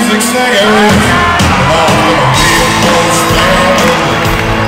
music singers, and all the people standing.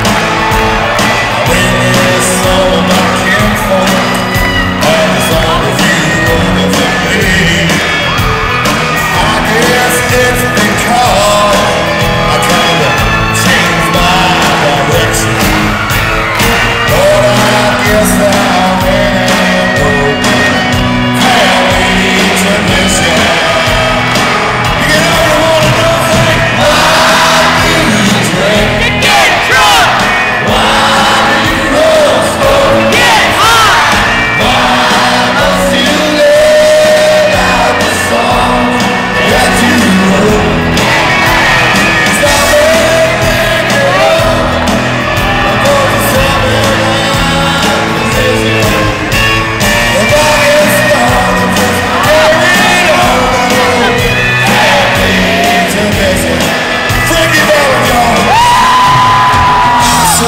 This is all of my kinfolk, and it's all of you others and me. I guess it's because I kinda changed my direction, but I guess I am open, family tradition. You know you wanna know, hey, why do you drink? To get drunk! Why do you roll slow? Get high! Why must you live out the song that you wrote? Stop everything you're wrong. I'm going to sell me my position. The rock is gone, I'm just carrying on. Happy tradition. Frankie Ballard, y'all. So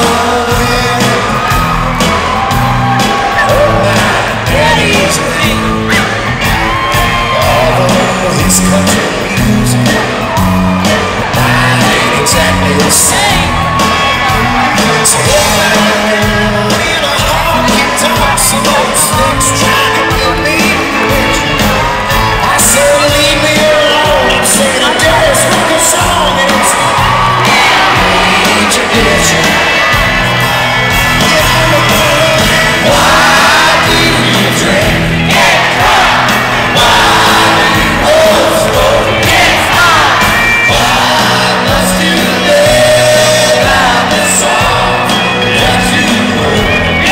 Daddy's ring. although his country music ain't exactly the same. So in a honky tonk, some old sticks trying to get me rich. I said, leave me alone. I'm singing a Darius Rucker song, and it's a tradition. Why do you drink? Get drunk! Roll slow. Get high! Why must you live out the song that you wrote?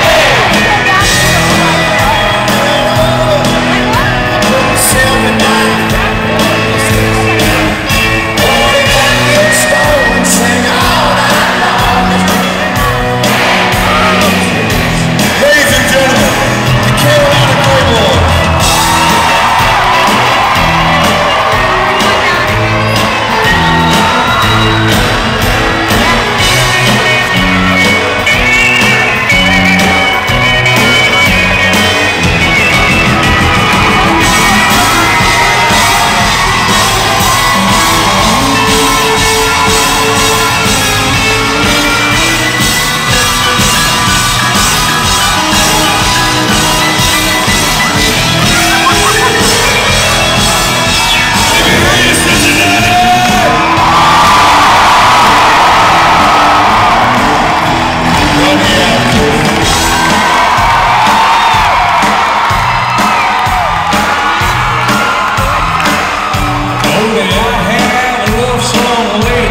Myself and only got good stone, sing all night long. Ladies and gentlemen, the Carolina Playboy. Rodney Atkins. Only I had a love song late.